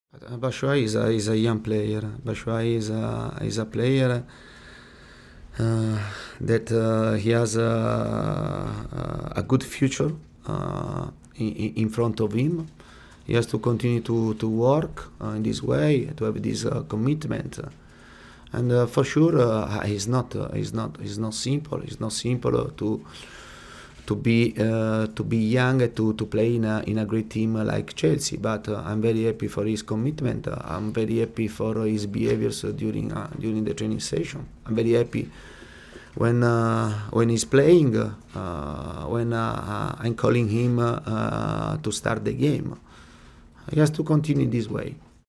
Batshuayi is a young player. Batshuayi is a player that he has a good future in front of him. He has to continue to work in this way, to have this commitment. And for sure, it's not simple. It's not simple to be young to play in a great team like Chelsea. But I'm very happy for his commitment. I'm very happy for his behaviors during the training session. I'm very happy when he's playing, when I'm calling him to start the game. He has to continue this way.